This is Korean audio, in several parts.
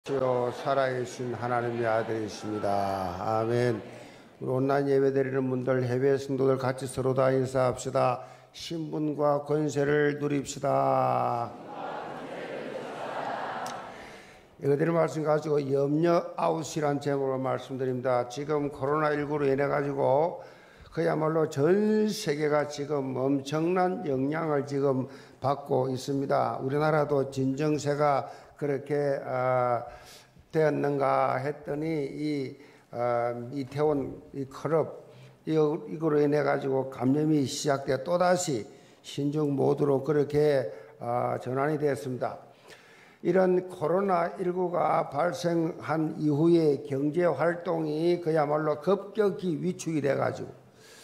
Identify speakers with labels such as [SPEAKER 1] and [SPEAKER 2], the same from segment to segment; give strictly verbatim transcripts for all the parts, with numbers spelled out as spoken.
[SPEAKER 1] 주여 살아계신 하나님의 아들이십니다. 아멘. 우리 온라인 예배드리는 분들, 해외 성도들 같이 서로 다 인사합시다. 신분과 권세를 누립시다. 이거들의 말씀 가지고 염려 아웃이란 제목으로 말씀드립니다. 지금 코로나십구로 인해 가지고 그야말로 전 세계가 지금 엄청난 영향을 지금 받고 있습니다. 우리나라도 진정세가 그렇게 어, 되었는가 했더니 이 어, 이태원 이 클럽 이거로 인해 가지고 감염이 시작돼 또다시 신종 모드로 그렇게 어, 전환이 되었습니다. 이런 코로나십구가 발생한 이후에 경제 활동이 그야말로 급격히 위축이 돼 가지고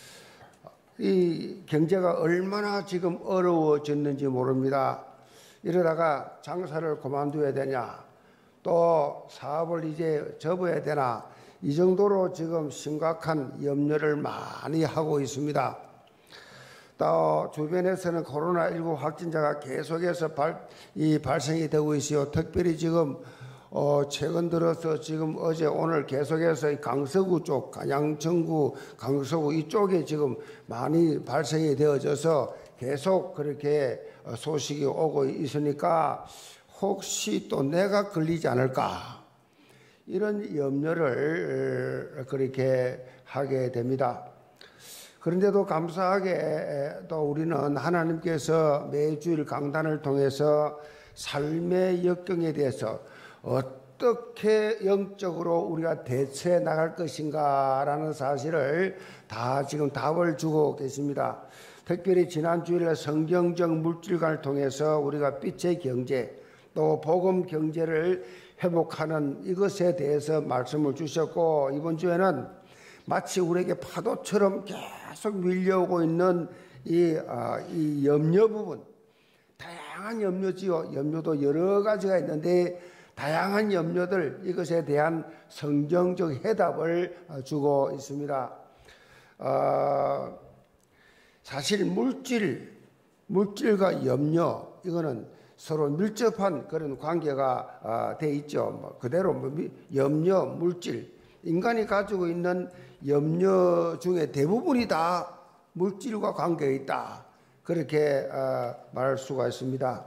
[SPEAKER 1] 이 경제가 얼마나 지금 어려워졌는지 모릅니다. 이러다가 장사를 그만둬야 되냐, 또 사업을 이제 접어야 되나, 이 정도로 지금 심각한 염려를 많이 하고 있습니다. 또 주변에서는 코로나십구 확진자가 계속해서 발, 이 발생이 되고 있어요. 특별히 지금 어, 최근 들어서 지금 어제 오늘 계속해서 강서구 쪽, 양천구, 강서구 이쪽에 지금 많이 발생이 되어져서 계속 그렇게 소식이 오고 있으니까 혹시 또 내가 걸리지 않을까, 이런 염려를 그렇게 하게 됩니다. 그런데도 감사하게 또 우리는 하나님께서 매주일 강단을 통해서 삶의 역경에 대해서 어떻게 영적으로 우리가 대처해 나갈 것인가라는 사실을 다 지금 답을 주고 계십니다. 특별히 지난 주일에 성경적 물질관을 통해서 우리가 빛의 경제, 또 복음 경제를 회복하는 이것에 대해서 말씀을 주셨고, 이번 주에는 마치 우리에게 파도처럼 계속 밀려오고 있는 이, 아, 이 염려 부분, 다양한 염려지요. 염려도 여러 가지가 있는데 다양한 염려들, 이것에 대한 성경적 해답을 주고 있습니다. 어, 사실 물질, 물질과 염려, 이거는 서로 밀접한 그런 관계가 돼 있죠. 뭐 그대로 염려, 물질, 인간이 가지고 있는 염려 중에 대부분이 다 물질과 관계가 있다, 그렇게 말할 수가 있습니다.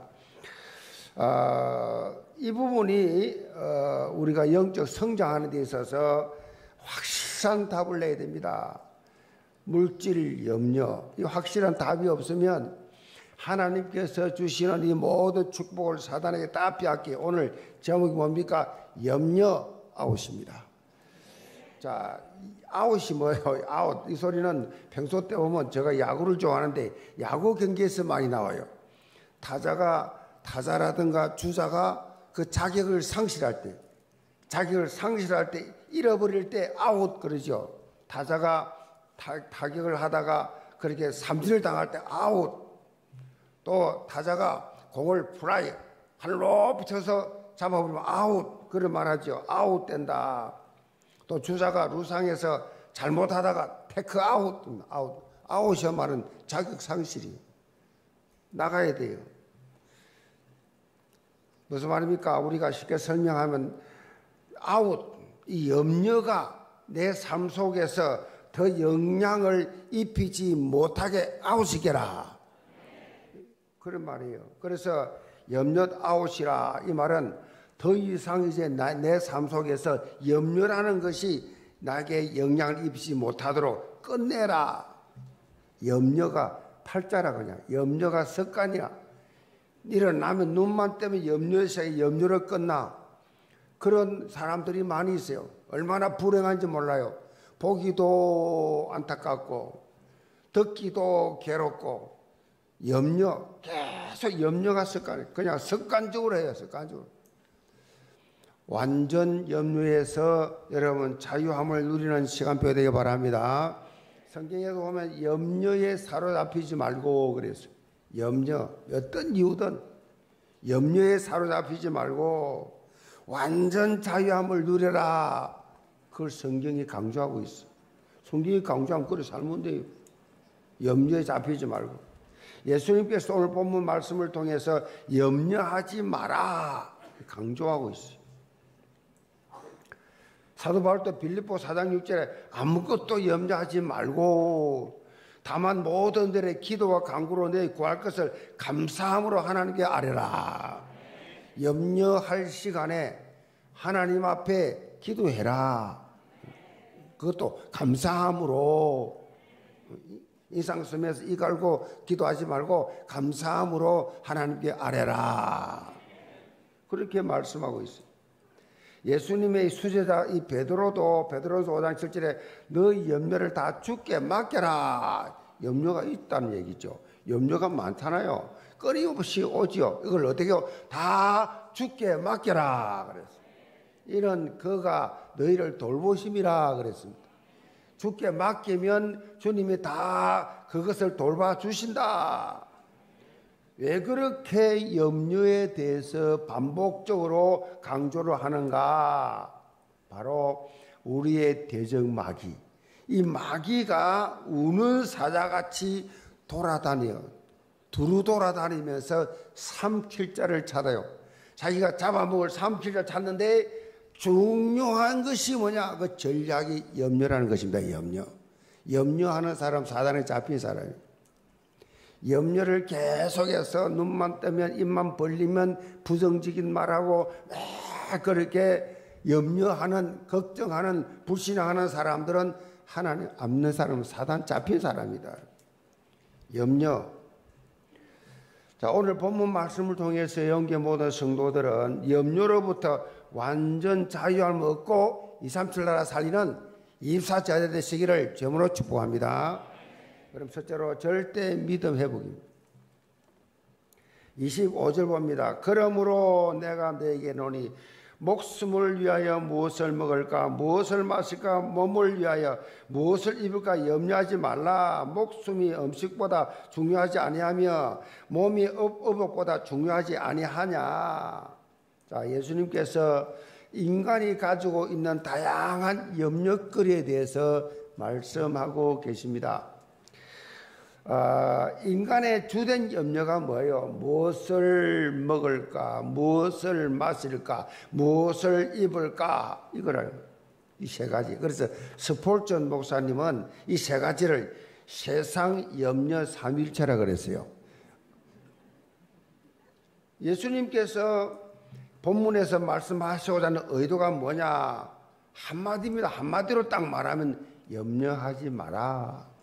[SPEAKER 1] 이 부분이 우리가 영적 성장하는 데 있어서 확실한 답을 내야 됩니다. 물질, 염려, 이 확실한 답이 없으면 하나님께서 주시는 이 모든 축복을 사단에게 다 빼앗기. 오늘 제목이 뭡니까? 염려 아웃입니다. 자, 아웃이 뭐예요? 아웃. 이 소리는 평소 때 보면 제가 야구를 좋아하는데 야구 경기에서 많이 나와요. 타자가, 타자라든가 주자가 그 자격을 상실할 때, 자격을 상실할 때, 잃어버릴 때 아웃 그러죠. 타자가 타, 타격을 하다가 그렇게 삼진을 당할 때 아웃. 또 타자가 공을 플라이 하늘로 붙여서 잡아버리면 아웃, 그런 말하죠. 아웃 된다. 또 주자가 루상에서 잘못하다가 테크 아웃, 아웃. 아웃이야 말은 자격 상실이. 나가야 돼요. 무슨 말입니까? 우리가 쉽게 설명하면 아웃, 이 염려가 내 삶 속에서 더 영향을 입히지 못하게 아웃시켜라, 그런 말이에요. 그래서 염려 아웃이라, 이 말은 더 이상 이제 내 삶 속에서 염려라는 것이 나에게 영향을 입히지 못하도록 끝내라. 염려가 팔자라, 그냥 염려가 습관이야. 일어나면 눈만 뜨면 염려에서 염려를 끝나. 그런 사람들이 많이 있어요. 얼마나 불행한지 몰라요. 보기도 안타깝고 듣기도 괴롭고, 염려, 계속 염려가 습관, 그냥 습관적으로 해요. 습관적으로. 완전 염려에서 여러분 자유함을 누리는 시간표가 되기 바랍니다. 성경에도 보면 염려에 사로잡히지 말고 그랬어요. 염려, 어떤 이유든 염려에 사로잡히지 말고 완전 자유함을 누려라, 그걸 성경이 강조하고 있어. 성경이 강조하면 그래 살면 돼요. 염려에 잡히지 말고. 예수님께서 오늘 본문 말씀을 통해서 염려하지 마라 강조하고 있어요. 사도 바울도 빌립보 사 장 육 절에 아무것도 염려하지 말고 다만 모든 들의 기도와 간구로 내 구할 것을 감사함으로 하나님께 아뢰라. 염려할 시간에 하나님 앞에 기도해라. 그것도 감사함으로. 인상 쓰면서 이 갈고 기도하지 말고 감사함으로 하나님께 아뢰라. 그렇게 말씀하고 있어요. 예수님의 수제자 이 베드로도 베드로서 오 장 칠 절에 너 염려를 다 주께 맡겨라. 염려가 있다는 얘기죠. 염려가 많잖아요. 끊임없이 오지요. 이걸 어떻게 해요? 다 주께 맡겨라 그랬어요. 이런 그가 너희를 돌보심이라 그랬습니다. 주께 맡기면 주님이 다 그것을 돌봐주신다. 왜 그렇게 염려에 대해서 반복적으로 강조를 하는가? 바로 우리의 대적 마귀. 이 마귀가 우는 사자같이 돌아다녀요. 두루 돌아다니면서 삼킬 자를 찾아요. 자기가 잡아먹을 삼킬 자를 찾는데 중요한 것이 뭐냐? 그 전략이 염려라는 것입니다. 염려. 염려하는 사람 사단에 잡힌 사람이에요. 염려를 계속해서 눈만 뜨면 입만 벌리면 부정적인 말하고 막 그렇게 염려하는 걱정하는 불신앙하는 사람들은 하나님 없는 사람은 사단 잡힌 사람이다. 염려. 자, 오늘 본문 말씀을 통해서 영계 모든 성도들은 염려로부터 완전 자유함을 얻고 이삼칠 나라 살리는 이십사 제자 되시기를 주님으로 축복합니다. 그럼 첫째로 절대 믿음 회복입니다. 이십오 절 봅니다. 그러므로 내가 너에게 노니 목숨을 위하여 무엇을 먹을까 무엇을 마실까 몸을 위하여 무엇을 입을까 염려하지 말라. 목숨이 음식보다 중요하지 아니하며 몸이 의복보다 중요하지 아니하냐. 자, 예수님께서 인간이 가지고 있는 다양한 염려거리에 대해서 말씀하고 계십니다. 어, 인간의 주된 염려가 뭐예요? 무엇을 먹을까? 무엇을 마실까? 무엇을 입을까? 이거를 이 세 가지. 그래서 스폴전 목사님은 이 세 가지를 세상 염려 삼일체라 그랬어요. 예수님께서 본문에서 말씀하시고자 하는 의도가 뭐냐? 한마디입니다. 한마디로 딱 말하면 염려하지 마라.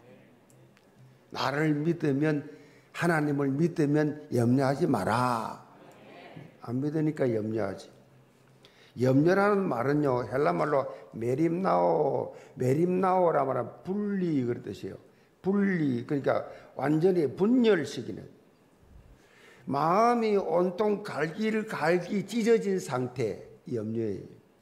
[SPEAKER 1] 나를 믿으면 하나님을 믿으면 염려하지 마라. 안 믿으니까 염려하지. 염려라는 말은요 헬라말로 메림나오 메림나오라 말하면 분리 그런 뜻이에요. 분리 그러니까 완전히 분열시키는 마음이 온통 갈기를 갈기 찢어진 상태 염려예요.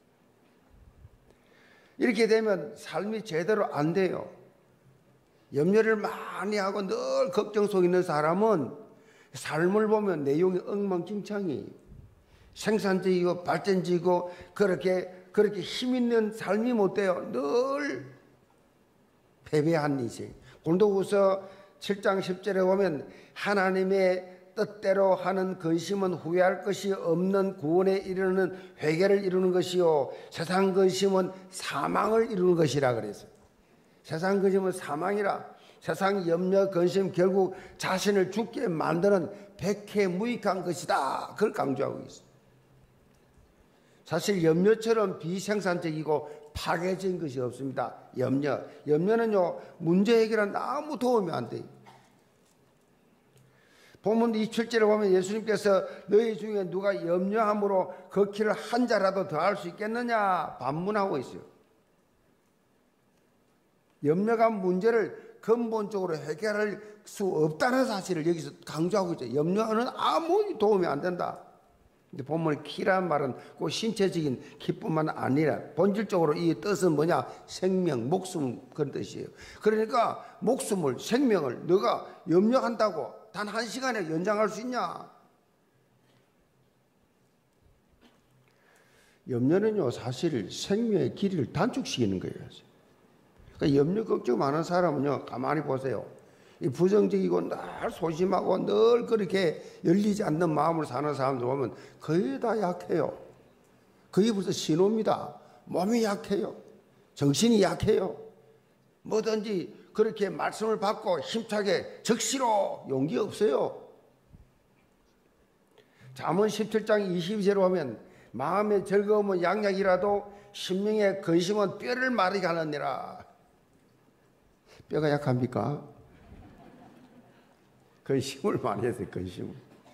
[SPEAKER 1] 이렇게 되면 삶이 제대로 안 돼요. 염려를 많이 하고 늘 걱정 속에 있는 사람은 삶을 보면 내용이 엉망진창이 생산적이고 발전적이고 그렇게 그렇게 힘 있는 삶이 못 돼요. 늘 패배한 인생. 고린도후서 칠 장 십 절에 보면 하나님의 뜻대로 하는 근심은 후회할 것이 없는 구원에 이르는 회개를 이루는 것이요 세상 근심은 사망을 이루는 것이라 그랬어요. 세상 근심은 사망이라. 세상 염려 근심 결국 자신을 죽게 만드는 백해무익한 것이다. 그걸 강조하고 있어요. 사실 염려처럼 비생산적이고 파괴적인 것이 없습니다. 염려. 염려는요 문제 해결은 아무 도움이 안 돼요. 본문 이십칠 절에 보면 예수님께서 너희 중에 누가 염려함으로 걷기를 한 자라도 더 할 수 있겠느냐 반문하고 있어요. 염려가 문제를 근본적으로 해결할 수 없다는 사실을 여기서 강조하고 있죠. 염려는 아무 도움이 안 된다. 근데 본문의 키라는 말은 꼭 신체적인 키뿐만 아니라 본질적으로 이 뜻은 뭐냐? 생명, 목숨 그런 뜻이에요. 그러니까 목숨을, 생명을 너가 염려한다고 단 한 시간에 연장할 수 있냐? 염려는요 사실 생명의 길이를 단축시키는 거예요. 그러니까 염려 걱정 많은 사람은요 가만히 보세요. 이 부정적이고 늘 소심하고 늘 그렇게 열리지 않는 마음으로 사는 사람들 보면 거의 다 약해요. 거의 벌써 신호입니다. 몸이 약해요. 정신이 약해요. 뭐든지 그렇게 말씀을 받고 힘차게 적시로 용기 없어요. 잠언 십칠 장 이십이 절에 보면 마음의 즐거움은 양약이라도 심령의 근심은 뼈를 마르게 하느니라. 뼈가 약합니까? 근심을 많이 했어요. 근심을.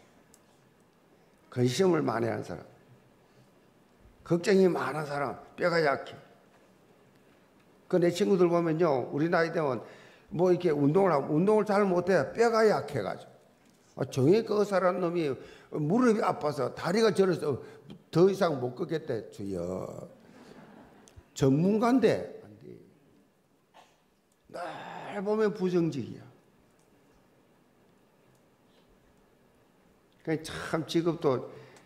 [SPEAKER 1] 근심을 많이 하는 사람. 걱정이 많은 사람, 뼈가 약해. 그 내 친구들 보면요, 우리 나이 되면 뭐 이렇게 운동을 하고, 운동을 잘 못해. 뼈가 약해가지고. 아, 정의 그 사람 놈이 무릎이 아파서 다리가 저려서 더 이상 못 걷겠대. 주여. 전문가인데, 안 돼. 날 보면 부정적이야. 그러니까 참 직업도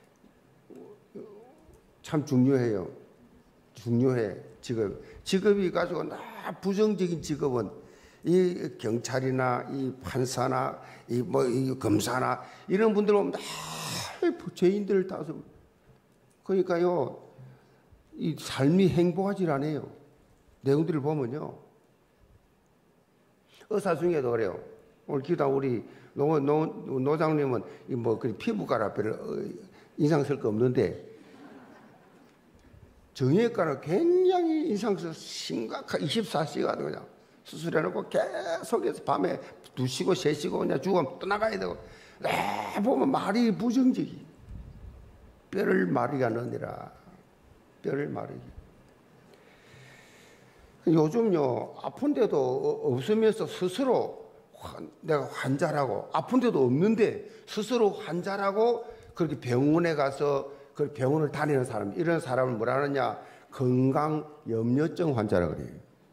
[SPEAKER 1] 참 중요해요. 중요해, 직업. 직업이 가지고 나 부정적인 직업은 이 경찰이나 이 판사나 이 뭐 이 검사나 이런 분들 보면 다 죄인들을 따서 그러니까요 이 삶이 행복하지 않아요. 내용들을 보면요 의사 중에도 그래요. 오늘 기도 우리 노, 노, 노장님은 뭐 피부과라 별로 인상 쓸 거 없는데 정형외과는 굉장히 인상 써서 심각한 이십사 시간 그냥 수술해놓고 계속해서 밤에 두 시고 세 시고 그냥 죽으면 떠나가야 되고 에 보면 말이 부정적이 뼈를 마르게 하느니라. 뼈를 마르게. 요즘요 아픈데도 없으면서 스스로 내가 환자라고 아픈데도 없는데 스스로 환자라고 그렇게 병원에 가서 그 병원을 다니는 사람 이런 사람을 뭐라 하느냐 건강 염려증 환자라 그래요.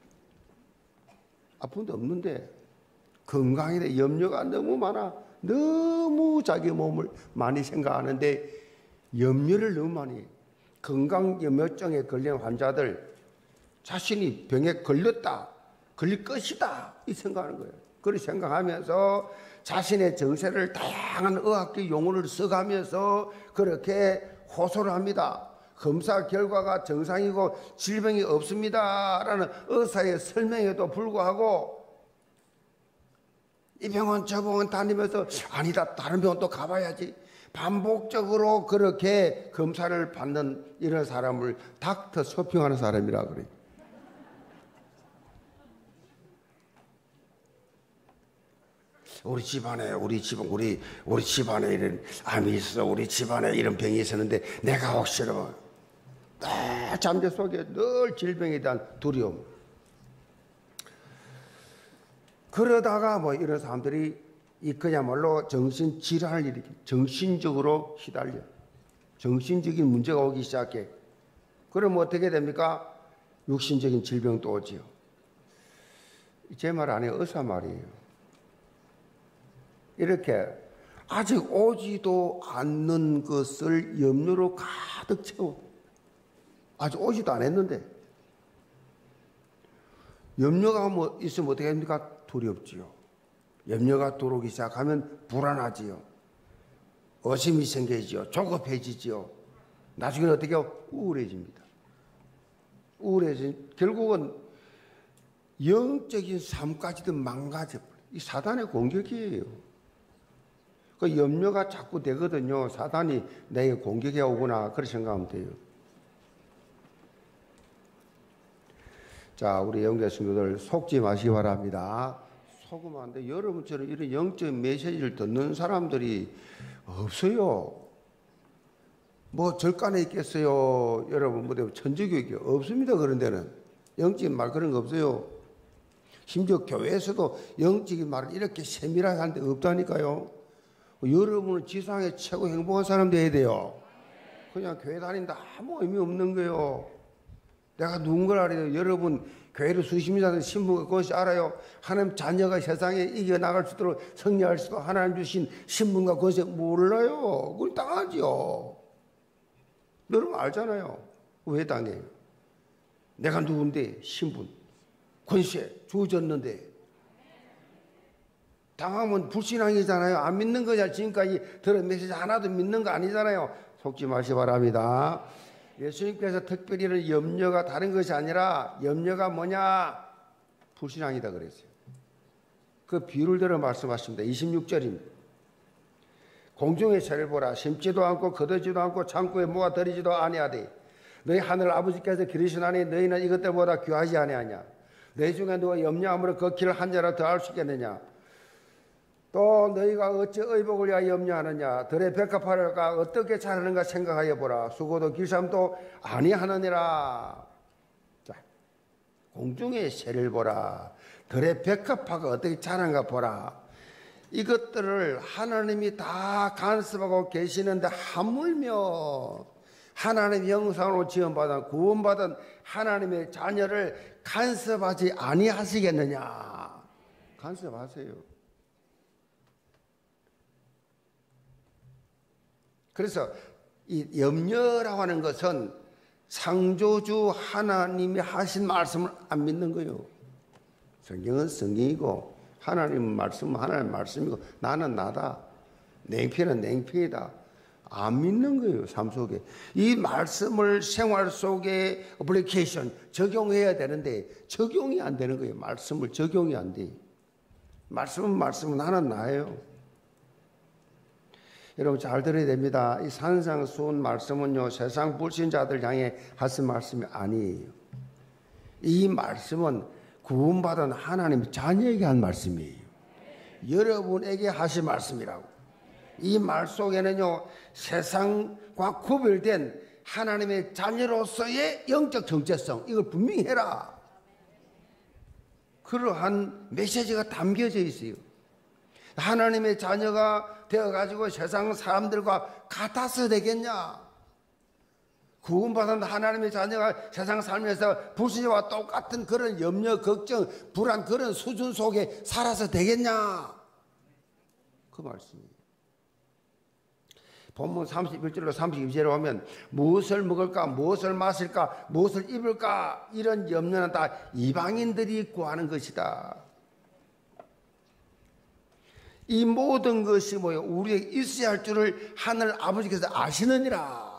[SPEAKER 1] 아픈데 없는데 건강에 대해 염려가 너무 많아. 너무 자기 몸을 많이 생각하는데 염려를 너무 많이 해요. 건강 염려증에 걸린 환자들 자신이 병에 걸렸다 걸릴 것이다 이 생각하는 거예요. 그렇게 생각하면서 자신의 정세를 다양한 의학적 용어를 써가면서 그렇게 호소를 합니다. 검사 결과가 정상이고 질병이 없습니다라는 의사의 설명에도 불구하고 이 병원 저 병원 다니면서 아니다 다른 병원 또 가봐야지 반복적으로 그렇게 검사를 받는 이런 사람을 닥터 쇼핑하는 사람이라 그래요. 우리 집안에 우리 집안 우리 우리 집안에 이런 암이 있어 우리 집안에 이런 병이 있었는데 내가 혹시나 늘 잠재 속에 늘 질병에 대한 두려움. 그러다가 뭐 이런 사람들이 이 그야말로 정신 질환을 일으키 정신적으로 휘달려 정신적인 문제가 오기 시작해. 그럼 어떻게 됩니까? 육신적인 질병도 오지요. 제 말 아니에요. 의사 말이에요. 이렇게 아직 오지도 않는 것을 염려로 가득 채워. 아직 오지도 않았는데 염려가 뭐 있으면 어떻게 합니까? 두렵지요. 염려가 들어오기 시작하면 불안하지요. 의심이 생기지요. 조급해지지요. 나중에 어떻게 해요? 우울해집니다. 우울해진 결국은 영적인 삶까지도 망가져버려요. 이 사단의 공격이에요. 그 염려가 자꾸 되거든요. 사단이 내게 공격해 오구나. 그렇게 생각하면 돼요. 자, 우리 영계 성도들 속지 마시기 바랍니다. 속으면 안 돼. 여러분처럼 이런 영적 메시지를 듣는 사람들이 없어요. 뭐 절간에 있겠어요. 여러분 뭐 천주교육이 없습니다. 그런 데는 영적인 말 그런 거 없어요. 심지어 교회에서도 영적인 말을 이렇게 세밀하게 하는데 없다니까요. 여러분은 지상에 최고 행복한 사람 돼야 돼요. 그냥 교회 다닌다 아무 의미 없는 거예요. 내가 누군가를 알아요. 여러분 교회를 수십 년 다닌 신부가 그것이 알아요. 하나님 자녀가 세상에 이겨나갈 수 있도록 승리할 수도 하나님 주신 신분과 그것이 몰라요. 그걸 당하죠. 여러분 알잖아요. 왜 당해요? 내가 누군데 신분 권세 주어졌는데 당하면 불신앙이잖아요. 안 믿는 거냐. 지금까지 들은 메시지 하나도 믿는 거 아니잖아요. 속지 마시기 바랍니다. 예수님께서 특별히 염려가 다른 것이 아니라 염려가 뭐냐? 불신앙이다 그랬어요. 그 비유를 들어 말씀하십니다. 이십육 절입니다. 공중의 새를 보라. 심지도 않고 거두지도 않고 창고에 모아 들이지도 아니하되 너희 하늘 아버지께서 기르시나니 너희는 이것들보다 귀하지 아니하냐? 너희 중에 누가 염려함으로 그 길을 한 자라 더 할 수 있겠느냐? 또 너희가 어찌 의복을 위하여 염려하느냐? 들의 백합화가 어떻게 자라는가 생각하여 보라. 수고도 길쌈도 아니하느니라. 자, 공중의 새를 보라. 들의 백합화가 어떻게 자라는가 보라. 이것들을 하나님이 다 간섭하고 계시는데 하물며 하나님의 형상으로 지원받은 구원받은 하나님의 자녀를 간섭하지 아니하시겠느냐? 간섭하세요. 그래서 이 염려라고 하는 것은 창조주 하나님이 하신 말씀을 안 믿는 거예요. 성경은 성경이고 하나님 말씀은 하나님 말씀이고 나는 나다. 냉피는 냉피이다. 안 믿는 거예요. 삶 속에. 이 말씀을 생활 속에 어플리케이션 적용해야 되는데 적용이 안 되는 거예요. 말씀을 적용이 안 돼. 말씀은 말씀은 나는 나예요. 여러분 잘 들어야 됩니다. 이 산상수훈 말씀은요 세상 불신자들 향해 하신 말씀이 아니에요. 이 말씀은 구원받은 하나님의 자녀에게 한 말씀이에요. 여러분에게 하신 말씀이라고. 이 말 속에는요 세상과 구별된 하나님의 자녀로서의 영적 정체성 이걸 분명히 해라. 그러한 메시지가 담겨져 있어요. 하나님의 자녀가 되어가지고 세상 사람들과 같아서 되겠냐? 구원받은 하나님의 자녀가 세상 살면서 불신자와 똑같은 그런 염려, 걱정, 불안 그런 수준 속에 살아서 되겠냐? 그 말씀이에요. 본문 삼십일 절로 삼십이 절에 보면 무엇을 먹을까, 무엇을 마실까, 무엇을 입을까 이런 염려는 다 이방인들이 구하는 것이다. 이 모든 것이 뭐예요? 우리에게 있어야 할 줄을 하늘 아버지께서 아시느니라.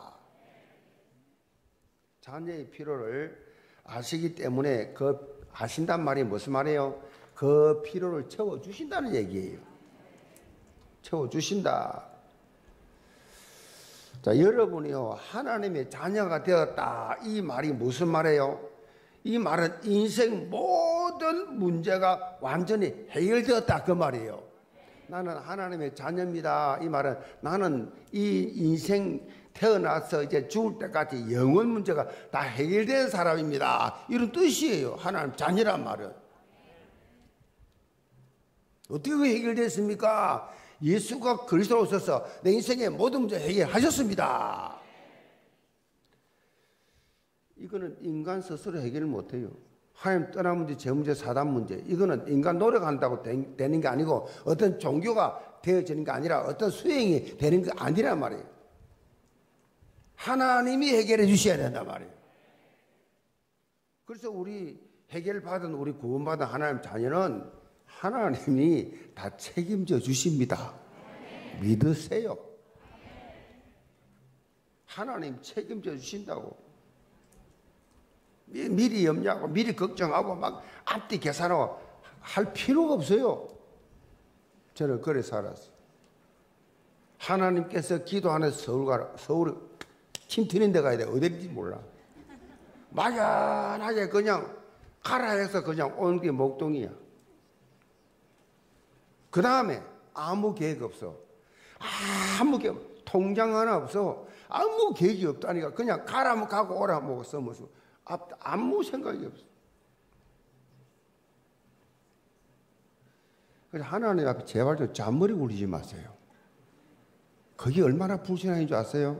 [SPEAKER 1] 자녀의 필요를 아시기 때문에 그 아신단 말이 무슨 말이에요? 그 필요를 채워주신다는 얘기예요. 채워주신다. 자, 여러분이요 하나님의 자녀가 되었다. 이 말이 무슨 말이에요? 이 말은 인생 모든 문제가 완전히 해결되었다 그 말이에요. 나는 하나님의 자녀입니다. 이 말은 나는 이 인생 태어나서 이제 죽을 때까지 영원 문제가 다 해결된 사람입니다. 이런 뜻이에요. 하나님 자녀란 말은. 어떻게 해결됐습니까? 예수가 그리스도로 오셔서 내 인생의 모든 문제 해결하셨습니다. 이거는 인간 스스로 해결을 못해요. 하나님 떠난 문제, 제 문제, 사단 문제 이거는 인간 노력한다고 되는 게 아니고 어떤 종교가 되어지는 게 아니라 어떤 수행이 되는 게 아니란 말이에요. 하나님이 해결해 주셔야 된단 말이에요. 그래서 우리 해결받은 우리 구원받은 하나님 자녀는 하나님이 다 책임져 주십니다. 믿으세요. 하나님 책임져 주신다고. 미리 염려하고 미리 걱정하고 막 앞뒤 계산하고 할 필요가 없어요. 저는 그래 살았어요. 하나님께서 기도하는 서울 가라. 서울 침 튀는 데 가야 돼. 어딘지 몰라. 막연하게 그냥 가라 해서 그냥 온 게 목동이야. 그 다음에 아무 계획 없어. 아무 계획, 통장 하나 없어. 아무 계획이 없다니까. 그냥 가라면 가고 오라면 써면서 아무 생각이 없어. 그래서 하나님 앞에 제발 좀 잔머리 굴리지 마세요. 그게 얼마나 불신앙인 줄 아세요?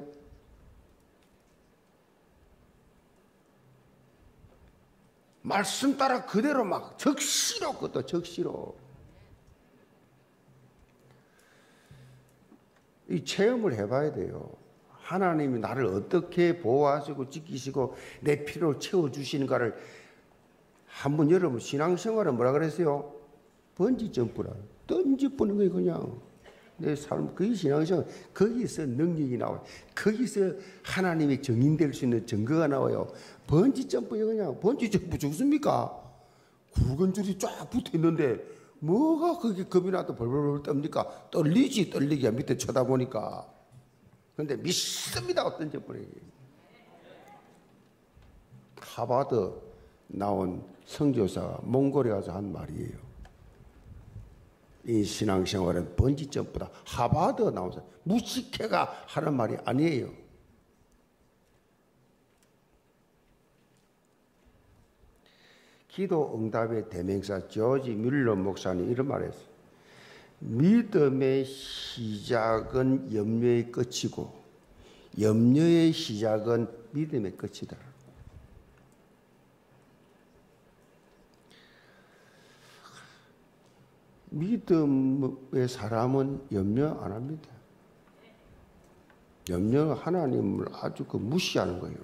[SPEAKER 1] 말씀 따라 그대로 막 적시로 그것도 적시로 이 체험을 해봐야 돼요. 하나님이 나를 어떻게 보호하시고 지키시고 내 필요를 채워주시는가를 한번 여러분 신앙생활은 뭐라 그랬어요? 번지 점프라 던지뿌는 거예요. 그냥 내 삶, 그게 신앙생활. 거기서 능력이 나와요. 거기서 하나님의 증인될 수 있는 증거가 나와요. 번지 점프, 그냥 번지 점프 죽습니까? 굵은 줄이 쫙 붙어 있는데 뭐가 그게 겁이 나도 벌벌벌 떱니까? 떨리지, 떨리기야. 밑에 쳐다보니까. 그런데 믿습니다. 어떤 점프를. 하버드 나온 선교사가 몽골에 가서 한 말이에요. 이 신앙생활은 번지 점프다. 하버드 나온 사람, 무식해가 하는 말이 아니에요. 기도 응답의 대명사 조지 뮬러 목사님 이런 말을 했어요. 믿음의 시작은 염려의 끝이고 염려의 시작은 믿음의 끝이다. 믿음의 사람은 염려 안 합니다. 염려는 하나님을 아주 그 무시하는 거예요.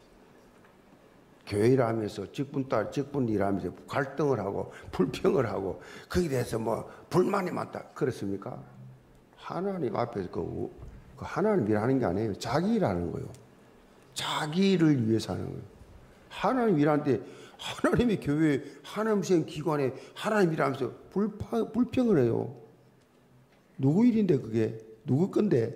[SPEAKER 1] 교회를 하면서 직분딸, 직분일 하면서 갈등을 하고 불평을 하고 거기에 대해서 뭐 불만이 많다. 그렇습니까? 하나님 앞에서 그, 그 하나님 일하는 게 아니에요. 자기 일하는 거예요. 자기를 위해서 하는 거예요. 하나님 일하는데 하나님의 교회, 하나님의 기관에 하나님 일하면서 불파, 불평을 해요. 누구 일인데 그게? 누구 건데?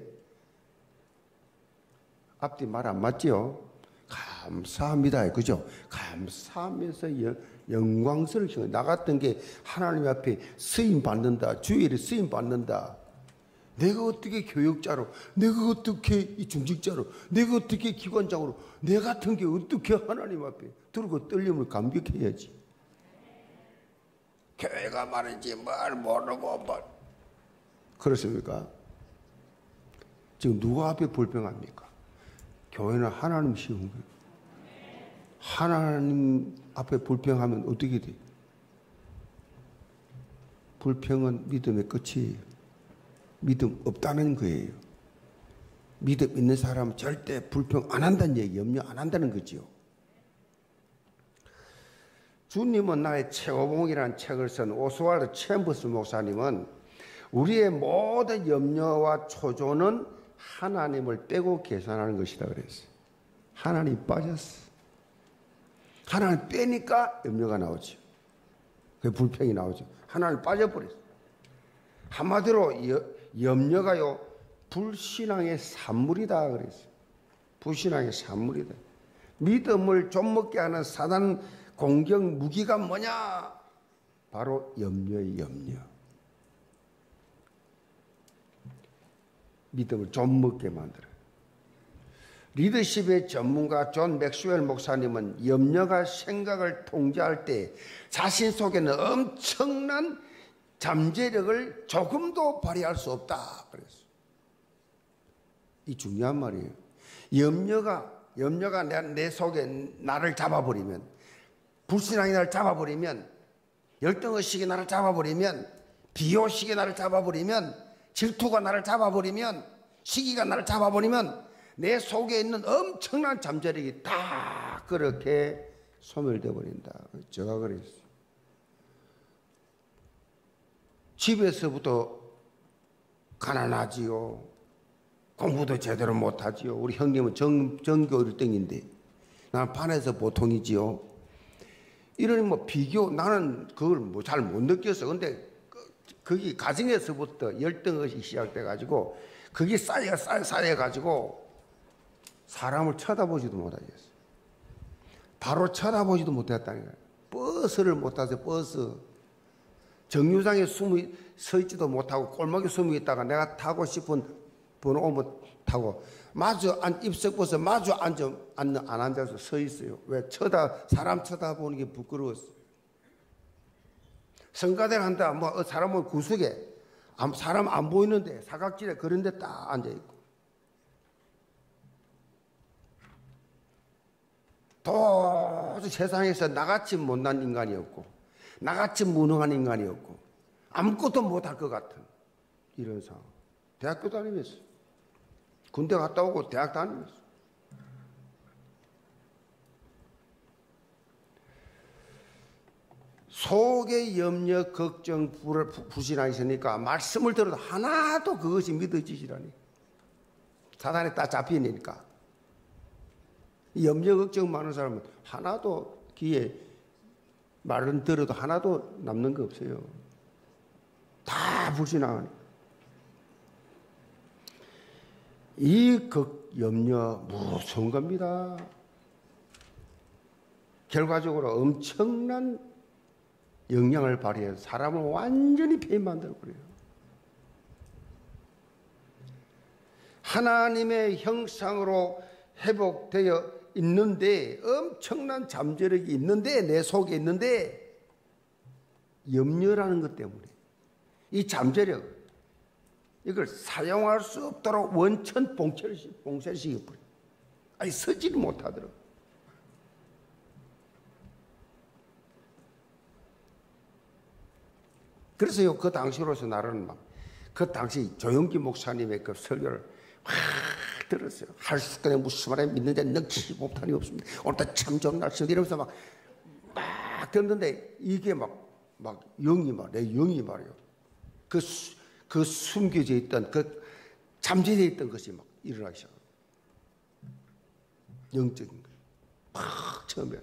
[SPEAKER 1] 앞뒤 말 안 맞지요? 감사합니다. 그죠? 감사하면서 영, 영광스러워. 나갔던 게 하나님 앞에 쓰임 받는다. 주일에 쓰임 받는다. 내가 어떻게 교역자로, 내가 어떻게 이 중직자로, 내가 어떻게 기관장으로, 내 같은 게 어떻게 하나님 앞에 들고 떨림을 감격해야지. 교회가 말인지 뭘 모르고 뭘. 그렇습니까? 지금 누구 앞에 불평합니까? 교회는 하나님 씌운 거예요. 하나님 앞에 불평하면 어떻게 돼? 불평은 믿음의 끝이에요. 믿음 없다는 거예요. 믿음 있는 사람은 절대 불평 안 한다는 얘기, 염려 안 한다는 거지요. 주님은 나의 최고봉이라는 책을 쓴 오스왈드 챔버스 목사님은 우리의 모든 염려와 초조는 하나님을 빼고 계산하는 것이다 그랬어요. 하나님 빠졌어. 하나님 빼니까 염려가 나오죠. 그 불평이 나오죠. 하나님 빠져버렸어. 한마디로 여, 염려가요 불신앙의 산물이다 그랬어요. 불신앙의 산물이다. 믿음을 좀먹게 하는 사단 공격 무기가 뭐냐? 바로 염려의 염려. 믿음을 좀먹게 만들어요. 리더십의 전문가 존 맥스웰 목사님은 염려가 생각을 통제할 때 자신 속에는 엄청난 잠재력을 조금도 발휘할 수 없다 그랬어요. 이 중요한 말이에요. 염려가 염려가 내, 내 속에 나를 잡아버리면, 불신앙이 나를 잡아버리면, 열등의식이 나를 잡아버리면, 비호식이 나를 잡아버리면, 질투가 나를 잡아버리면, 시기가 나를 잡아버리면 내 속에 있는 엄청난 잠재력이 다 그렇게 소멸되어 버린다. 제가 그랬어요. 집에서부터 가난하지요. 공부도 제대로 못하지요. 우리 형님은 정, 전교 일 등인데 나는 반에서 보통이지요. 이런 뭐 비교, 나는 그걸 뭐 잘 못 느꼈어. 근데 거기 가정에서부터 열등의식이 시작돼가지고 그게 쌓여 쌓여 쌓여가지고 사람을 쳐다보지도 못하겠어. 바로 쳐다보지도 못했다는 거예요. 버스를 못 타서 버스. 정류장에 숨어 서 있지도 못하고 골목에 숨어 있다가 내가 타고 싶은 번호 오면 타고 마주 안, 입석버스 마주 앉아, 안, 안 앉아서 서 있어요. 왜? 쳐다, 사람 쳐다보는 게 부끄러웠어. 성가대를 한다, 뭐, 사람은 구석에, 사람 안 보이는데, 사각지대 그런 데 딱 앉아있고. 도저히 세상에서 나같이 못난 인간이 없고, 나같이 무능한 인간이 없고, 아무것도 못할 것 같은 이런 상황. 대학교 다니면서, 군대 갔다 오고 대학 다니면서. 속에 염려, 걱정, 불, 불신앙이 있으니까 말씀을 들어도 하나도 그것이 믿어지시라니. 사단에 딱 잡히니까. 염려, 걱정 많은 사람은 하나도 귀에 말은 들어도 하나도 남는 거 없어요. 다 불신앙하니까. 이 걱, 염려 무서운 겁니다. 결과적으로 엄청난 영향을 발휘해서 사람을 완전히 폐인 만들어버려요. 하나님의 형상으로 회복되어 있는데, 엄청난 잠재력이 있는데, 내 속에 있는데, 염려라는 것 때문에 이 잠재력, 이걸 사용할 수 없도록 원천 봉쇄를 시켜버려요. 아니, 서지를 못하더라고요. 그래서요, 그 당시로서 나는 막, 그 당시 조영기 목사님의 그 설교를 막 들었어요. 할 수 없게 무슨 말에 믿는데 능치 못하니 없습니다. 오늘도 참 좋은 날씨다 이러면서 막, 막 듣는데 이게 막, 막 영이 막, 내 영이 말이요. 그, 수, 그 숨겨져 있던, 그 잠재되어 있던 것이 막 일어나기 시작해요. 영적인 거. 막 처음에.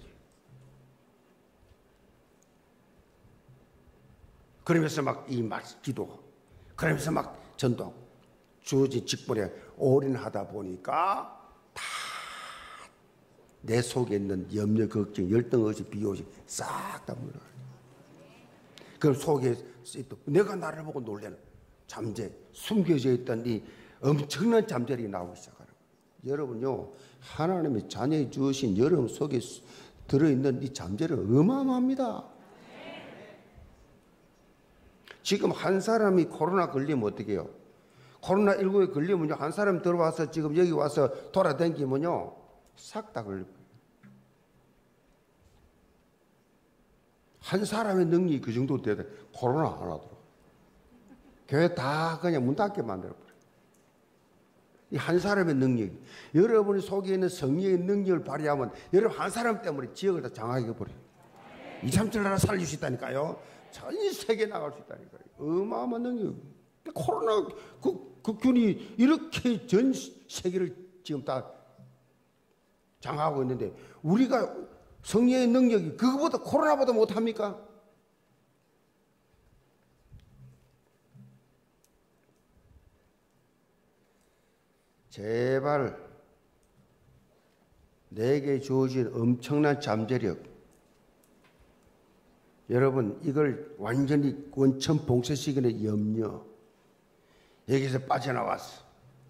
[SPEAKER 1] 그러면서 막 이 말, 기도, 그러면서 막 전도, 주어진 직분에 올인하다 보니까 다 내 속에 있는 염려, 걱정, 열등, 의식, 비호식 싹 다 물러가요. 그럼 속에 있던 내가 나를 보고 놀래는 잠재, 숨겨져 있던 이 엄청난 잠재력이 나오기 시작하는 거예요. 여러분요, 하나님의 자녀에 주신 여러분 속에 들어있는 이 잠재력 어마어마합니다. 지금 한 사람이 코로나 걸리면 어떻게 해요? 코로나십구에 걸리면요, 한 사람 들어와서 지금 여기 와서 돌아다니면요, 싹 다 걸려요. 한 사람의 능력이 그 정도 돼야 돼. 코로나 안 하더라고. 교회 다 그냥 문 닫게 만들어버려요. 이 한 사람의 능력. 여러분이 속에 있는 성령의 능력을 발휘하면 여러분 한 사람 때문에 지역을 다 장악해 버려요. 이, 삼칠 나라 살릴 수 있다니까요. 전 세계 나갈 수 있다니까요. 어마어마한 능력. 코로나 그, 그 균이 이렇게 전 세계를 지금 다 장악하고 있는데 우리가 성령의 능력이 그거보다 코로나보다 못합니까? 제발 내게 주어진 엄청난 잠재력, 여러분 이걸 완전히 원천 봉쇄시키는 염려, 여기서 빠져나왔어.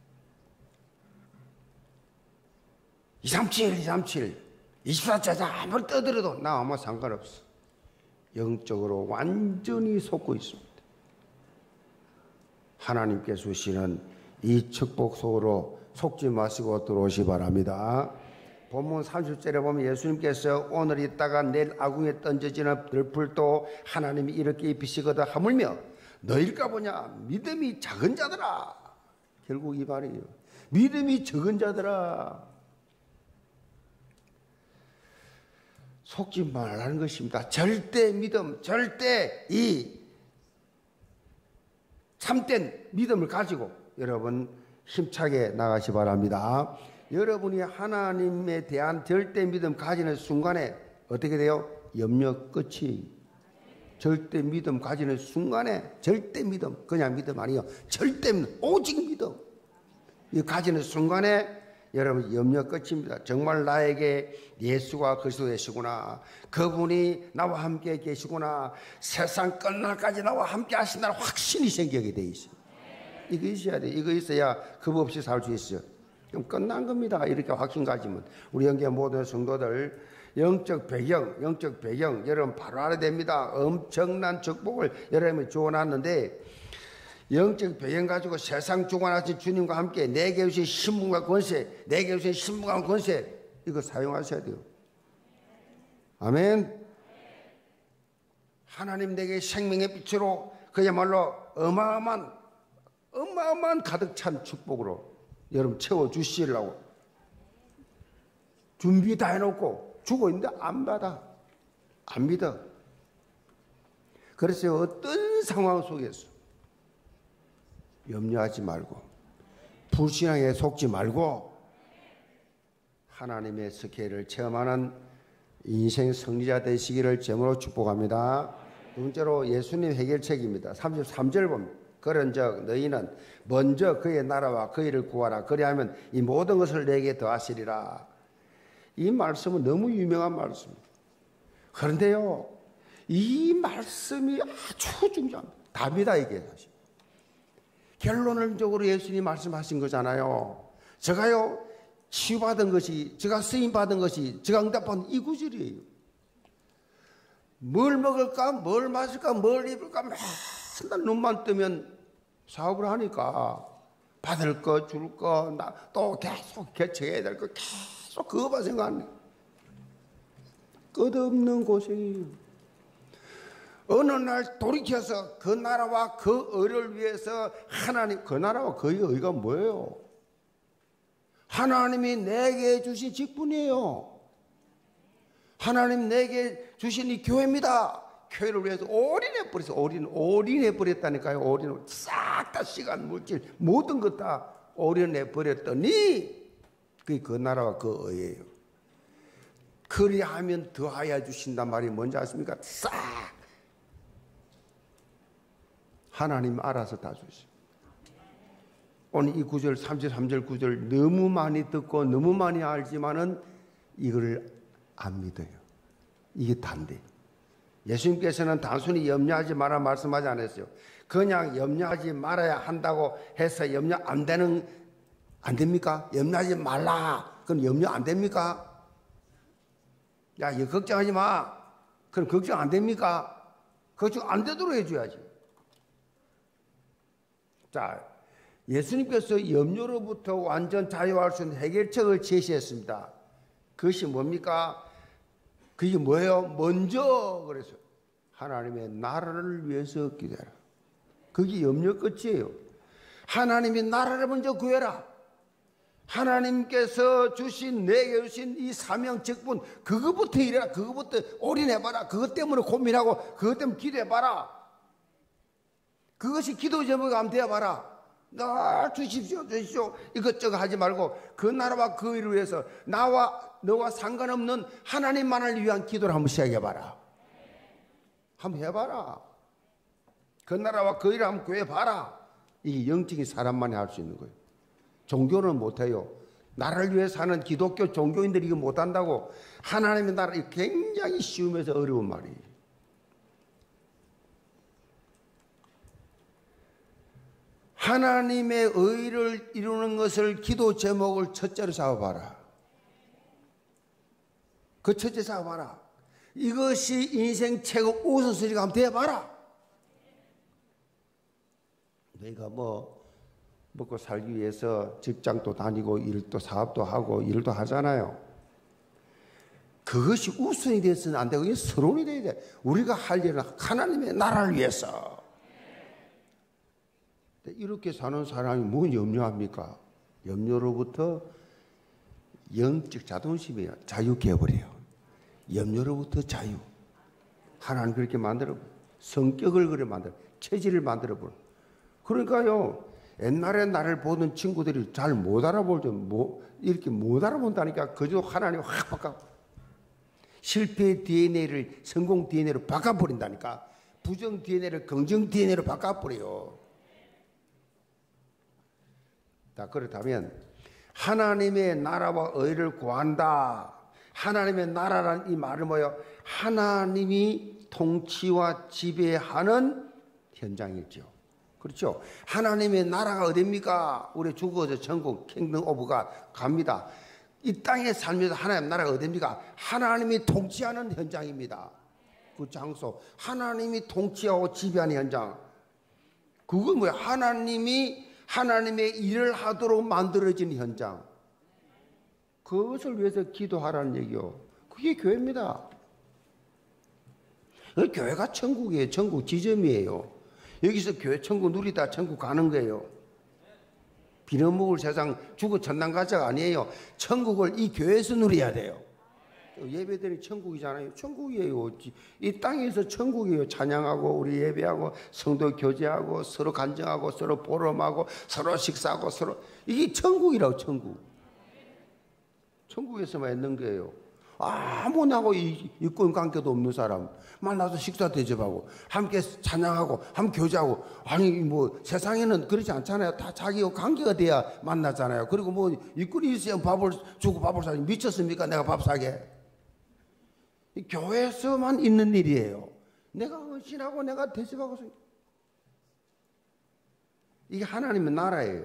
[SPEAKER 1] 이삼칠, 이삼칠, 이십사 자자 아무리 떠들어도 나 아무 상관없어. 영적으로 완전히 속고 있습니다. 하나님께서 주시는 이 축복 속으로 속지 마시고 들어오시 바랍니다. 본문 삼십 절에 보면 예수님께서 오늘 있다가 내일 아궁에 던져지는 들풀도 하나님이 이렇게 입히시거든 하물며 너일까 보냐 믿음이 작은 자들아. 결국 이 말이에요. 믿음이 적은 자들아. 속지 말라는 것입니다. 절대 믿음, 절대 이 참된 믿음을 가지고 여러분 힘차게 나가시 바랍니다. 여러분이 하나님에 대한 절대 믿음 가지는 순간에 어떻게 돼요? 염려 끝이. 절대 믿음 가지는 순간에 절대 믿음, 그냥 믿음 아니요. 절대 믿음, 오직 믿음. 이 가지는 순간에 여러분 염려 끝입니다. 정말 나에게 예수가 그리스도 되시구나. 그분이 나와 함께 계시구나. 세상 끝날까지 나와 함께 하신다는 확신이 생기게 돼 있어요. 이거 있어야 돼. 이거 있어야 겁 없이 살 수 있어요. 그럼 끝난 겁니다. 이렇게 확신 가지면. 우리 영계 모든 성도들 영적 배경, 영적 배경 여러분 바로 알아야 됩니다. 엄청난 축복을 여러분이 주어놨는데 영적 배경 가지고 세상 주관하신 주님과 함께 내게 주신 신분과 권세, 내게 주신 신분과 권세 이거 사용하셔야 돼요. 아멘. 하나님 내게 생명의 빛으로 그야말로 어마어마한 어마어마한 가득 찬 축복으로 여러분 채워주시려고 준비 다 해놓고 주고 있는데 안 받아. 안 믿어. 그래서 어떤 상황 속에서 염려하지 말고 불신앙에 속지 말고 하나님의 스케일을 체험하는 인생 승리자 되시기를 제물로 축복합니다. 두 번째로 예수님 해결책입니다. 삼십삼 절 봅니다. 그런즉 너희는 먼저 그의 나라와 그의 일을 구하라. 그리하면 이 모든 것을 내게 더하시리라. 이 말씀은 너무 유명한 말씀입니다. 그런데요, 이 말씀이 아주 중요합니다. 답이다 이게 사실. 결론적으로 예수님이 말씀하신 거잖아요. 제가요 치유받은 것이, 제가 쓰임받은 것이, 제가 응답받은 이 구절이에요. 뭘 먹을까, 뭘 마실까, 뭘 입을까 맨날 눈만 뜨면 사업을 하니까 받을 거, 줄 거, 나 또 계속 개척해야 될 거 계속 그거만 생각하네. 끝없는 고생이에요. 어느 날 돌이켜서 그 나라와 그 의를 위해서 하나님, 그 나라와 그의 의가 뭐예요? 하나님이 내게 주신 직분이에요. 하나님 내게 주신 이 교회입니다. 교회를 위해서 올인해 버렸어. 올인, 올인해 버렸다니까요. 올인, 싹 다 시간, 물질, 모든 것 다 올인해 버렸더니 그게 그 나라와 그 의예요. 그리하면 더하여 주신단 말이 뭔지 아십니까? 싹 하나님 알아서 다 주시. 오늘 이 구절, 삼십삼 절 구절 너무 많이 듣고 너무 많이 알지만은 이걸 안 믿어요. 이게 단데. 예수님께서는 단순히 염려하지 마라 말씀하지 않았어요. 그냥 염려하지 말아야 한다고 해서 염려 안 되는, 안 됩니까? 염려하지 말라. 그럼 염려 안 됩니까? 야, 이거 걱정하지 마. 그럼 걱정 안 됩니까? 걱정 안 되도록 해줘야지. 자, 예수님께서 염려로부터 완전 자유할 수 있는 해결책을 제시했습니다. 그것이 뭡니까? 그게 뭐예요? 먼저 그래서 하나님의 나라를 위해서 기도해라. 그게 염려 끝이에요. 하나님의 나라를 먼저 구해라. 하나님께서 주신, 내게 주신 이 사명 직분, 그것부터 일해라. 그것부터 올인해봐라. 그것 때문에 고민하고 그것 때문에 기도해봐라. 그것이 기도 제목이 하면 되어봐라. 나 주십시오, 주십시오. 이것저것 하지 말고 그 나라와 그 일을 위해서 나와 너와 상관없는 하나님만을 위한 기도를 한번 시작해봐라. 한번 해봐라. 그 나라와 그 일을 한번 구해봐라. 이게 영적인 사람만이 할 수 있는 거예요. 종교는 못해요. 나라를 위해 사는 기독교 종교인들이 이거 못한다고. 하나님의 나라, 굉장히 쉬우면서 어려운 말이에요. 하나님의 의를 이루는 것을 기도 제목을 첫째로 잡아봐라. 그 첫째 잡아봐라. 이것이 인생 최고 우선순위가 한번 돼봐라. 너희가 뭐 먹고 살기 위해서 직장도 다니고 일도 사업도 하고 일도 하잖아요. 그것이 우선이 됐으면 안 되고 이게 서론이 돼야 돼. 우리가 할 일은 하나님의 나라를 위해서. 이렇게 사는 사람이 뭘 염려합니까? 염려로부터 영적 자존심이에요. 자유케 해버려요. 염려로부터 자유. 하나님 그렇게 만들어, 성격을 그렇게 만들어, 체질을 만들어버려. 그러니까요, 옛날에 나를 보던 친구들이 잘 못 알아볼 줄, 뭐, 이렇게 못 알아본다니까. 그저 하나님 확 바꿔. 실패 디엔에이를 성공 디엔에이로 바꿔버린다니까. 부정 디엔에이를 긍정 디엔에이로 바꿔버려요. 자, 그렇다면 하나님의 나라와 의를 구한다. 하나님의 나라라는 이 말은 뭐예요? 하나님이 통치와 지배하는 현장이죠. 그렇죠? 하나님의 나라가 어디입니까? 우리 죽어서 천국, 킹덤 오브가 갑니다. 이 땅에 살면서 하나님의 나라가 어디입니까? 하나님이 통치하는 현장입니다. 그 장소, 하나님이 통치하고 지배하는 현장. 그건 뭐야? 하나님이 하나님의 일을 하도록 만들어진 현장. 그것을 위해서 기도하라는 얘기요. 그게 교회입니다. 교회가 천국이에요. 천국 지점이에요. 여기서 교회 천국 누리다 천국 가는 거예요. 빌어먹을 세상 죽어 천당 가자가 아니에요. 천국을 이 교회에서 누려야 돼요. 예배드리는 천국이잖아요. 천국이에요. 이 땅에서 천국이에요. 찬양하고 우리 예배하고 성도 교제하고 서로 간증하고 서로 보름하고 서로 식사하고 서로 이게 천국이라고. 천국. 천국에서만 있는 거예요. 아무나하고 이권 관계도 없는 사람 만나서 식사 대접하고 함께 찬양하고 함께 교제하고 아니 뭐 세상에는 그렇지 않잖아요. 다 자기 관계가 돼야 만나잖아요. 그리고 뭐 이권이 있어야 밥을 주고 밥을 사지 미쳤습니까? 내가 밥 사게. 교회에서만 있는 일이에요. 내가 헌신하고 내가 대접하고 이게 하나님의 나라예요.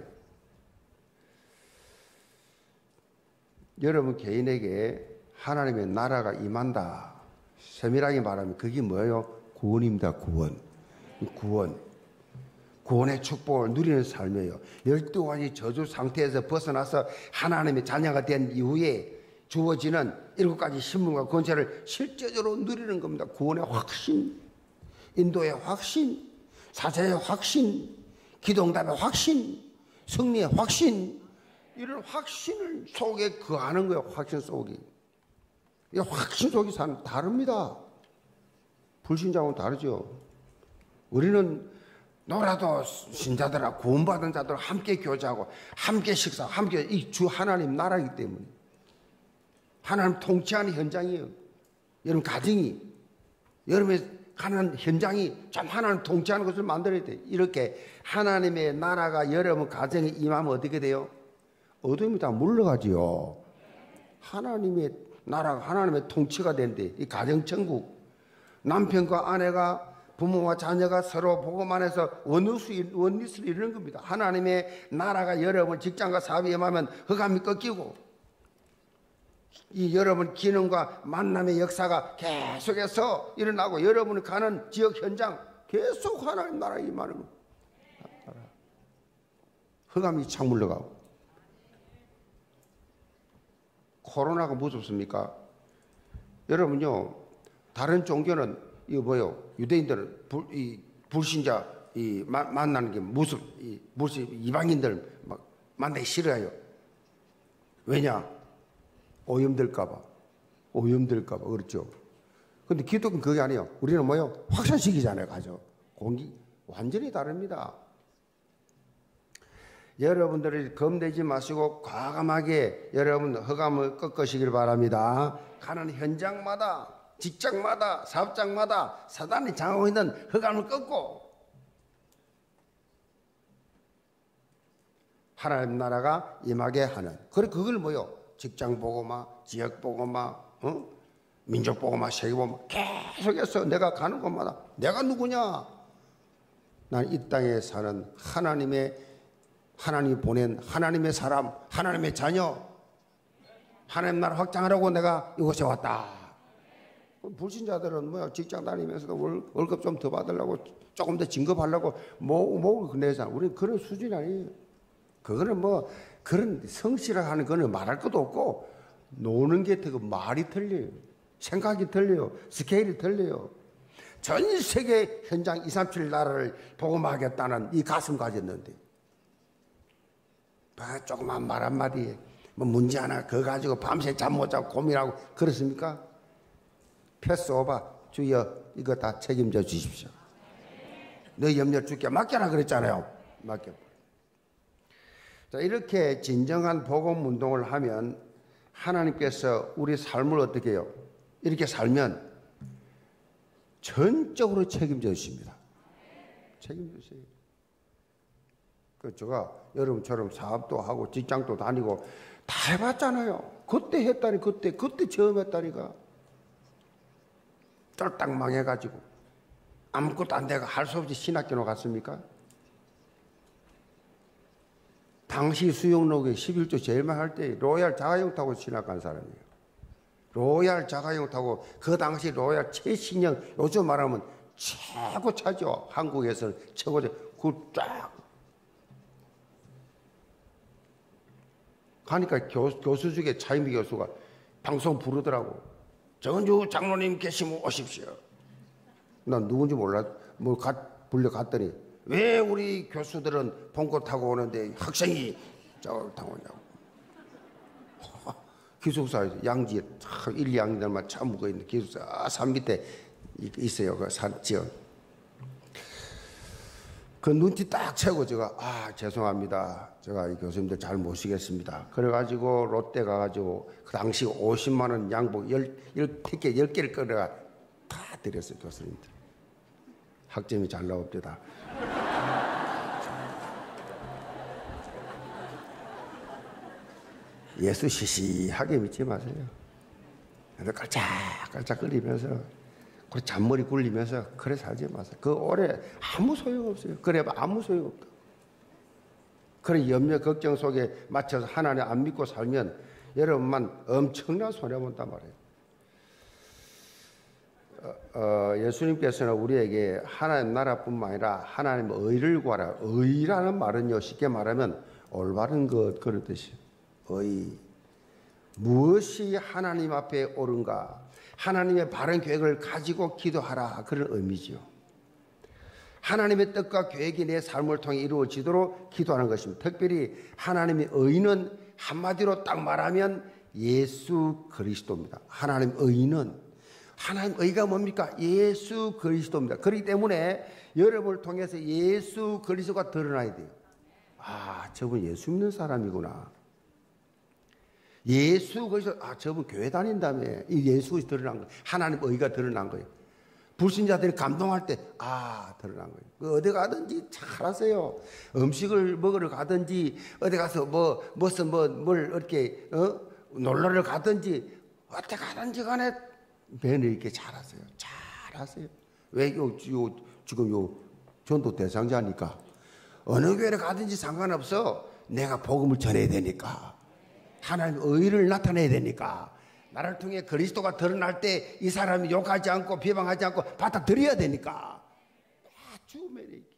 [SPEAKER 1] 여러분 개인에게 하나님의 나라가 임한다. 세밀하게 말하면 그게 뭐예요? 구원입니다. 구원. 구원. 구원의 축복을 누리는 삶이에요. 열두 가지 저주 상태에서 벗어나서 하나님의 자녀가 된 이후에 주어지는 일곱 가지 신분과 권세를 실제적으로 누리는 겁니다. 구원의 확신, 인도의 확신, 사자의 확신, 기도응답의 확신, 승리의 확신, 이런 확신을 속에 거하는 거예요. 확신 속에. 이 확신 속에 사는 다릅니다. 불신자하고는 다르죠. 우리는 너라도 신자들하고 구원받은 자들과 함께 교제하고 함께 식사, 함께 이 주 하나님 나라이기 때문에 하나님 통치하는 현장이에요. 여러분 가정이 여러분의 가는 현장이 참 하나님 통치하는 것을 만들어야 돼요. 이렇게 하나님의 나라가 여러분 가정에 임하면 어떻게 돼요? 어둠이 다 물러가지요. 하나님의 나라가 하나님의 통치가 된대. 이 가정천국. 남편과 아내가 부모와 자녀가 서로 복음 안에서 원리스를 이루는 겁니다. 하나님의 나라가 여러분 직장과 사업에 임하면 흑암이 꺾이고 이 여러분 기능과 만남의 역사가 계속해서 일어나고 여러분이 가는 지역 현장 계속 하나님 나라에 임하는 겁니다. 흑암이 착 물러가고. 코로나가 무섭습니까? 여러분요, 다른 종교는 이거 뭐요? 유대인들은 불, 이 불신자 이 마, 만나는 게 무섭, 이 무슨 이방인들 막 만나기 싫어요. 왜냐? 오염될까봐, 오염될까봐 그렇죠. 근데 기독교는 그게 아니에요. 우리는 뭐요? 확산시키잖아요, 가죠. 공기 완전히 다릅니다. 여러분들이 겁내지 마시고 과감하게 여러분 흑암을 꺾으시길 바랍니다. 가는 현장마다 직장마다 사업장마다 사단이 장하고 있는 흑암을 꺾고 하나님 나라가 임하게 하는. 그래 그걸 뭐요? 직장 보고마, 지역 보고마, 어? 민족 보고마, 세계 보고마 계속해서 내가 가는 곳마다 내가 누구냐? 난 이 땅에 사는 하나님의 하나님이 보낸 하나님의 사람, 하나님의 자녀, 하나님 나라 확장하라고 내가 이곳에 왔다. 불신자들은 뭐야 직장 다니면서도 월, 월급 좀 더 받으려고 조금 더 진급하려고 뭐, 뭐 내잖아. 우리는 그런 수준이 아니에요. 그거는 뭐 그런 성실하는 거는 말할 것도 없고 노는 게 되고 말이 틀려요. 생각이 틀려요. 스케일이 틀려요. 전 세계 현장 이삼칠 나라를 복음하겠다는 이 가슴 가졌는데 봐, 조그만 말 한마디에 뭐 문제 하나 그거 가지고 밤새 잠 못 자고 고민하고 그렇습니까? 패스 오버. 주여 이거 다 책임져 주십시오. 너 염려 주께 맡겨라 그랬잖아요. 맡겨. 자, 이렇게 진정한 복음 운동을 하면 하나님께서 우리 삶을 어떻게 해요? 이렇게 살면 전적으로 책임져 주십니다. 책임져 주세요. 그 제가 여러분처럼 사업도 하고 직장도 다니고 다 해봤잖아요. 그때 했다니 그때 그때 처음 했다니까. 쫄딱 망해가지고 아무것도 안 되고 할 수 없이 신학교로 갔습니까? 당시 수영록에 십일 조 제일 많이 할 때 로얄 자가용 타고 신학간 사람이에요. 로얄 자가용 타고 그 당시 로얄 최신형 요즘 말하면 최고 차죠. 한국에서는 최고죠. 그 쫙 가니까 교수, 교수 중에 차임비 교수가 방송 부르더라고. 정은주 장로님 계시면 오십시오. 난 누군지 몰라. 뭐 가, 불려갔더니 왜 우리 교수들은 봉고 타고 오는데 학생이 저걸 타고 오냐고. 기숙사에서 양지에 참 일, 이 학년들만 참 묵어 있는 기숙사 산 밑에 있어요. 그 산 지역. 그 눈치 딱 채고 제가 아 죄송합니다. 제가 이 교수님들 잘 모시겠습니다. 그래가지고 롯데 가가지고 그 당시 오십만 원 양복 열, 열, 티켓 열 개를 끌어가 다 드렸어요. 교수님들. 학점이 잘 나옵니다. 예수 시시하게 믿지 마세요. 깔짝깔짝 끓이면서 그 잔머리 굴리면서 그래 살지 마세요. 그 오래 아무 소용없어요. 그래 아무 소용없다. 그런 염려 걱정 속에 맞춰서 하나님 안 믿고 살면 여러분만 엄청난 손해본단 말이에요. 어, 어, 예수님께서는 우리에게 하나님 나라뿐만 아니라 하나님 의를 구하라. 의라는 말은요 쉽게 말하면 올바른 것 그런 뜻이에요. 의. 무엇이 하나님 앞에 옳은가? 하나님의 바른 계획을 가지고 기도하라. 그런 의미지요. 하나님의 뜻과 계획이 내 삶을 통해 이루어지도록 기도하는 것입니다. 특별히 하나님의 의는 한마디로 딱 말하면 예수 그리스도입니다. 하나님 의는 하나님 의가 뭡니까? 예수 그리스도입니다. 그렇기 때문에 여러분을 통해서 예수 그리스도가 드러나야 돼요. 아, 저분 예수 믿는 사람이구나. 예수 그리스도, 아, 저분 교회 다닌다며. 이 예수가 드러난 거예요. 하나님 의가 드러난 거예요. 불신자들이 감동할 때, 아, 드러난 거예요. 그 어디 가든지 잘하세요. 음식을 먹으러 가든지, 어디 가서 뭐, 무슨 뭐, 뭘 이렇게, 어? 놀러를 가든지, 어디 가든지 간에 매너 있게 잘하세요. 잘하세요. 왜, 요, 요, 지금 요, 전도 대상자니까. 어느 교회를 가든지 상관없어. 내가 복음을 전해야 되니까. 하나님의 의를 나타내야 되니까. 나를 통해 그리스도가 드러날 때 이 사람이 욕하지 않고 비방하지 않고 받아들여야 되니까. 아주 매력 있게.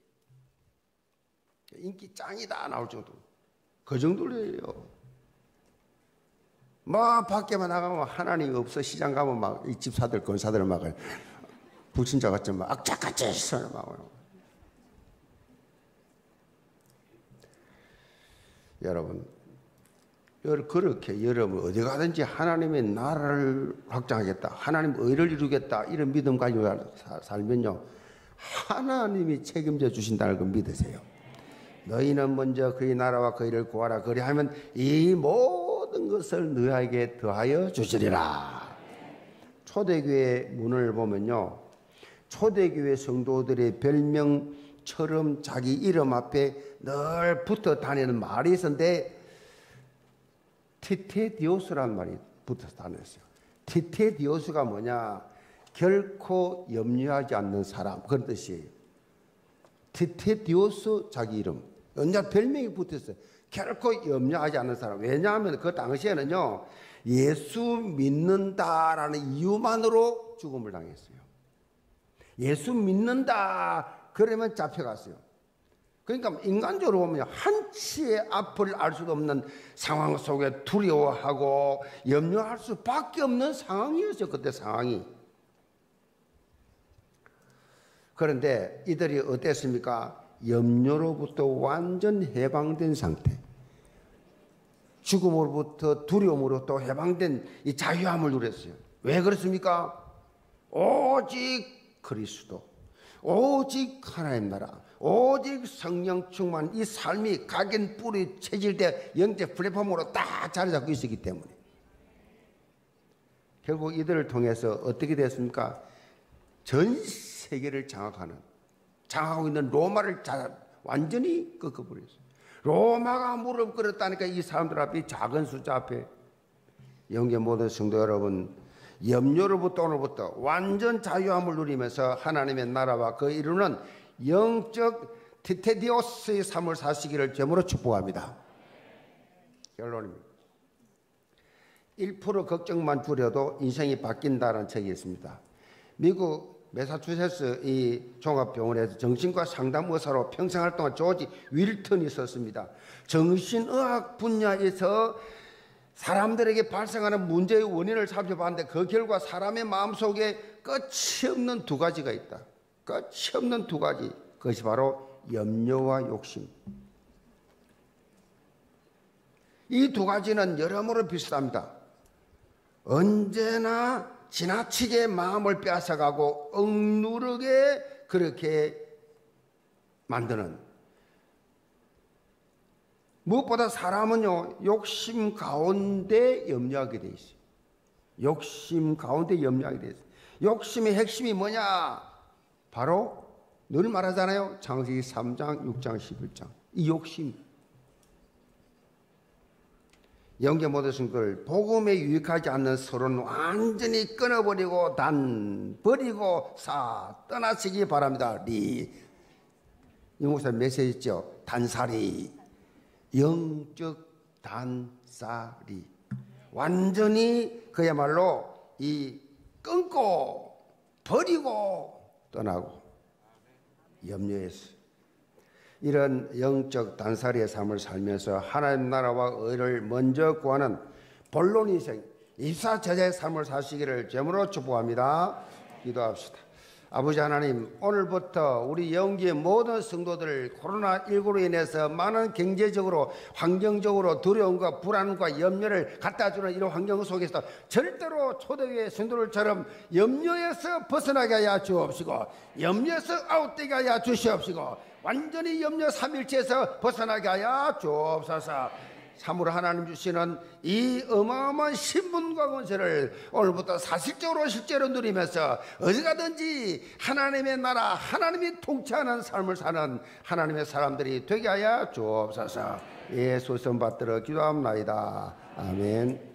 [SPEAKER 1] 인기 짱이다 나올 정도. 그 정도예요. 막 밖에만 나가면 하나님이 없어. 시장 가면 막 이 집사들 권사들 막 불신자 같지 막 악착같이 시선을 막. 여러분. 그렇게 여러분 어디 가든지 하나님의 나라를 확장하겠다. 하나님 의를 이루겠다. 이런 믿음 가지고 살면요. 하나님이 책임져 주신다는 걸 믿으세요. 너희는 먼저 그의 나라와 그의 일을 구하라. 그리하면 이 모든 것을 너희에게 더하여 주시리라. 초대교회 문을 보면요. 초대교회 성도들의 별명처럼 자기 이름 앞에 늘 붙어 다니는 말이 있었는데 티테디오스라는 말이 붙어서 다녔어요. 티테디오스가 뭐냐? 결코 염려하지 않는 사람 그런 뜻이에요. 티테디오스 자기 이름. 언제 별명이 붙었어요. 결코 염려하지 않는 사람. 왜냐하면 그 당시에는요. 예수 믿는다라는 이유만으로 죽음을 당했어요. 예수 믿는다 그러면 잡혀갔어요. 그러니까 인간적으로 보면 한치의 앞을 알 수도 없는 상황 속에 두려워하고 염려할 수밖에 없는 상황이었어요. 그때 상황이. 그런데 이들이 어땠습니까? 염려로부터 완전 해방된 상태. 죽음으로부터 두려움으로부터 해방된 이 자유함을 누렸어요. 왜 그렇습니까? 오직 그리스도. 오직 하나님 나라. 오직 성령 충만 이 삶이 각인 뿌리 체질돼 영적 플랫폼으로 딱 자리 잡고 있었기 때문에 결국 이들을 통해서 어떻게 됐습니까? 전 세계를 장악하는 장악하고 있는 로마를 자, 완전히 꺾어버렸어요. 로마가 무릎 꿇었다니까 이 사람들 앞에 작은 숫자 앞에 영계 모든 성도 여러분 염려로부터 오늘부터 완전 자유함을 누리면서 하나님의 나라와 그 이루는 영적 티테디오스의 삶을 사시기를 제물로 축복합니다. 결론입니다. 일 퍼센트 걱정만 줄여도 인생이 바뀐다는 책이 있습니다. 미국 매사추세츠 이 종합병원에서 정신과 상담 의사로 평생 활동한 조지 윌턴이 있었습니다. 정신의학 분야에서 사람들에게 발생하는 문제의 원인을 살펴봤는데 그 결과 사람의 마음속에 끝이 없는 두 가지가 있다. 끝이 없는 두 가지. 그것이 바로 염려와 욕심. 이 두 가지는 여러모로 비슷합니다. 언제나 지나치게 마음을 빼앗아가고 억누르게 그렇게 만드는, 무엇보다 사람은요 욕심 가운데 염려하게 돼 있어요. 욕심 가운데 염려하게 돼 있어요. 욕심의 핵심이 뭐냐? 바로 늘 말하잖아요. 창세기 삼 장, 육 장, 십일 장. 이 욕심. 영계 모든 것을 복음에 유익하지 않는 서로는 완전히 끊어버리고 단 버리고 사 떠나시기 바랍니다. 리 영국사 메시지 있죠. 단살이, 영적 단살이, 완전히 그야말로 이 끊고 버리고 떠나고 염려했어요. 이런 영적 단살이의 삶을 살면서 하나님 나라와 의를 먼저 구하는 본론 인생, 이사 제자의 삶을 사시기를 제물로 축복합니다. 기도합시다. 아버지 하나님, 오늘부터 우리 영계의 모든 성도들 코로나십구로 인해서 많은 경제적으로 환경적으로 두려움과 불안과 염려를 갖다 주는 이런 환경 속에서 절대로 초대교회 성도들처럼 염려에서 벗어나게 하여 주옵시고, 염려에서 아웃되게 하여 주시옵시고, 완전히 염려 삼일체에서 벗어나게 하여 주옵소서. 참으로 하나님 주시는 이 어마어마한 신분과 권세를 오늘부터 사실적으로 실제로 누리면서 어디 가든지 하나님의 나라, 하나님이 통치하는 삶을 사는 하나님의 사람들이 되게 하여 주옵소서. 예수 선 받들어 기도합나이다. 아멘.